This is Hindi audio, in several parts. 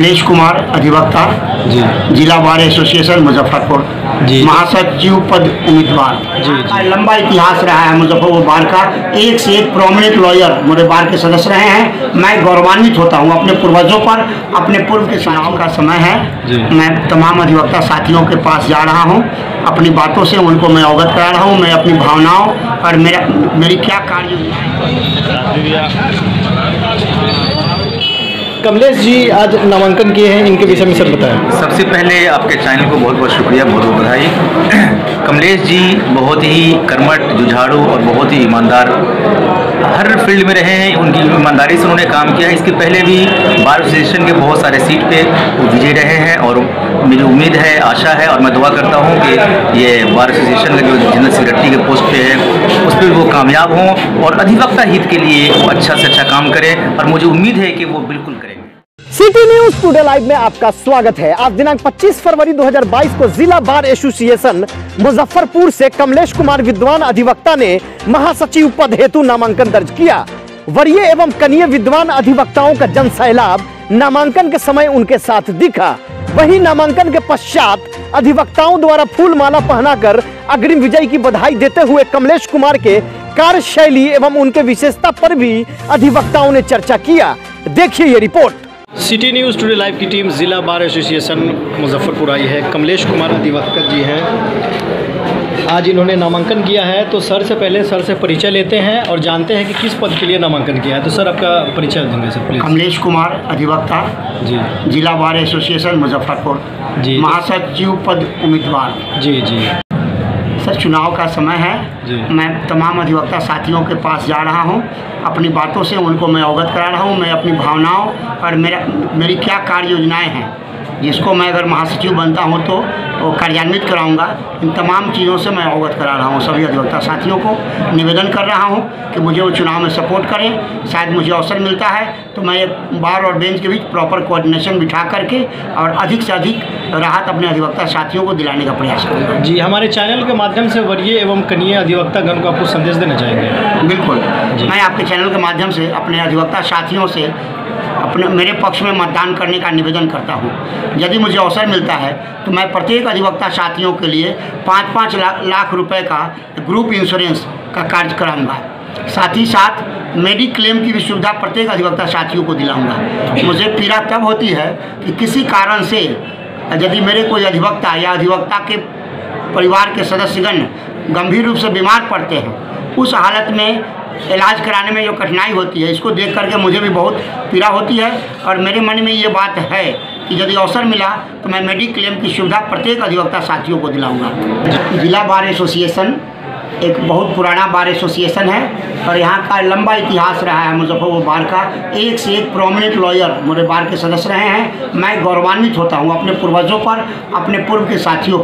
कमलेश कुमार अधिवक्ता जी, जिला बार एसोसिएशन मुजफ्फरपुर जी, महासचिव पद उम्मीदवार जी। लंबा इतिहास रहा है मुजफ्फरपुर बार का। एक से एक प्रोमिनेंट लॉयर मेरे बार के सदस्य रहे हैं। मैं गौरवान्वित होता हूं अपने पूर्वजों पर। अपने पूर्व के चुनाव का समय है, मैं तमाम अधिवक्ता साथियों के पास जा रहा हूं, अपनी बातों से उनको मैं अवगत करा रहा हूं। मैं अपनी भावनाओं और मेरी क्या कार्य। कमलेश जी आज नामांकन किए हैं, इनके विषय में सर बताएं। सबसे पहले आपके चैनल को बहुत बहुत शुक्रिया, बहुत बहुत बधाई। कमलेश जी बहुत ही कर्मठ, जुझारू और बहुत ही ईमानदार हर फील्ड में रहे हैं। उनकी ईमानदारी से उन्होंने काम किया है। इसके पहले भी बार एसोसिएशन के बहुत सारे सीट पे वो विजयी रहे हैं और मेरी उम्मीद है, आशा है और मैं दुआ करता हूँ कि ये बार एसोसिएशन का जो जनरल सेक्रेटरी के पोस्ट पे है उस पर वो कामयाब हों और अधिवक्ता हित के लिए वो अच्छा से अच्छा काम करें और मुझे उम्मीद है कि वो बिल्कुल करेंगे। सिटी न्यूज टुडे लाइव में आपका स्वागत है। आज दिनांक 25 फरवरी 2022 को जिला बार एसोसिएशन मुजफ्फरपुर से कमलेश कुमार विद्वान अधिवक्ता ने महासचिव पद हेतु नामांकन दर्ज किया। वरीय एवं कनीय विद्वान अधिवक्ताओं का जन सैलाब नामांकन के समय उनके साथ दिखा। वहीं नामांकन के पश्चात अधिवक्ताओं द्वारा फूल माला पहनाकर अग्रिम विजय की बधाई देते हुए कमलेश कुमार के कार्यशैली एवं उनके विशेषता पर भी अधिवक्ताओं ने चर्चा किया। देखिए ये रिपोर्ट। सिटी न्यूज़ टुडे लाइव की टीम जिला बार एसोसिएशन मुजफ्फरपुर आई है। कमलेश कुमार अधिवक्ता जी हैं, आज इन्होंने नामांकन किया है। तो सर से पहले सर से परिचय लेते हैं और जानते हैं कि किस पद के लिए नामांकन किया है। तो सर आपका परिचय देंगे सर प्लीज। कमलेश कुमार अधिवक्ता जी, जिला बार एसोसिएशन मुजफ्फरपुर जी, महासचिव पद उम्मीदवार। जी जी सर चुनाव का समय है, मैं तमाम अधिवक्ता साथियों के पास जा रहा हूं, अपनी बातों से उनको मैं अवगत करा रहा हूं। मैं अपनी भावनाओं और मेरी क्या कार्य योजनाएँ हैं जिसको मैं अगर महासचिव बनता हूं तो वो कार्यान्वित कराऊंगा। इन तमाम चीज़ों से मैं अवगत करा रहा हूं सभी अधिवक्ता साथियों को। निवेदन कर रहा हूं कि मुझे वो चुनाव में सपोर्ट करें। शायद मुझे अवसर मिलता है तो मैं बार और बेंच के बीच प्रॉपर कोऑर्डिनेशन बिठा करके और अधिक से अधिक राहत अपने अधिवक्ता साथियों को दिलाने का प्रयास करूँगा। जी, हमारे चैनल के माध्यम से वरीय एवं कनीय अधिवक्तागण को आपको संदेश देना चाहेंगे। बिल्कुल, मैं आपके चैनल के माध्यम से अपने अधिवक्ता साथियों से मेरे पक्ष में मतदान करने का निवेदन करता हूं। यदि मुझे अवसर मिलता है तो मैं प्रत्येक अधिवक्ता साथियों के लिए 5-5 लाख रुपए का ग्रुप इंश्योरेंस का कार्य कराऊंगा। साथ ही साथ मेडिक्लेम की भी सुविधा प्रत्येक अधिवक्ता साथियों को दिलाऊंगा। मुझे पीड़ा तब होती है कि किसी कारण से यदि मेरे कोई अधिवक्ता या अधिवक्ता के परिवार के सदस्यगण गंभीर रूप से बीमार पड़ते हैं, उस हालत में इलाज कराने में जो कठिनाई होती है, इसको देख करके मुझे भी बहुत पीड़ा होती है। और मेरे मन में ये बात है कि यदि अवसर मिला तो मैं मेडिक्लेम की सुविधा प्रत्येक अधिवक्ता साथियों को दिलाऊंगा। जिला बार एसोसिएशन एक बहुत पुराना बार एसोसिएशन है और यहाँ का लंबा इतिहास रहा है मुजफ्फरपुर बार का। एक से एक प्रोमिनेंट लॉयर मेरे बार के सदस्य रहे हैं। मैं गौरवान्वित होता हूँ अपने पूर्वजों पर, अपने पूर्व के साथियों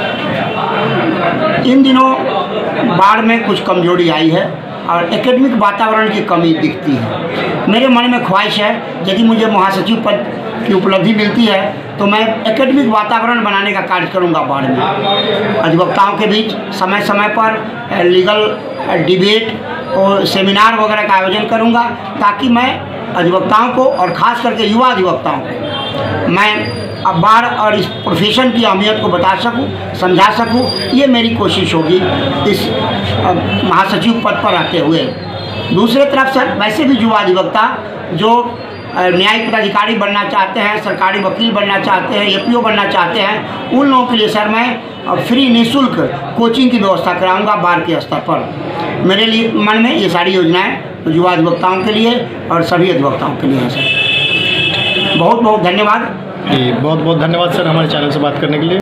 पर। इन दिनों बार में कुछ कमजोरी आई है और एकेडमिक वातावरण की कमी दिखती है। मेरे मन में ख्वाहिश है यदि मुझे महासचिव पद की उपलब्धि मिलती है तो मैं एकेडमिक वातावरण बनाने का कार्य करूंगा। बार में अधिवक्ताओं के बीच समय समय पर लीगल डिबेट और सेमिनार वगैरह का आयोजन करूंगा ताकि मैं अधिवक्ताओं को और ख़ास करके युवा अधिवक्ताओं को मैं अब बार और इस प्रोफेशन की अहमियत को बता सकूं, समझा सकूं। ये मेरी कोशिश होगी इस महासचिव पद पर रहते हुए। दूसरे तरफ सर वैसे भी युवा अधिवक्ता जो न्यायिक पदाधिकारी बनना चाहते हैं, सरकारी वकील बनना चाहते हैं, एपीओ बनना चाहते हैं, उन लोगों के लिए सर मैं फ्री निःशुल्क कोचिंग की व्यवस्था कराऊंगा बार के स्तर पर। मेरे लिए मन में ये सारी योजनाएं युवा अधिवक्ताओं के लिए और सभी अधिवक्ताओं के लिए हैं सर। बहुत बहुत धन्यवाद। जी, बहुत बहुत धन्यवाद सर हमारे चैनल से बात करने के लिए।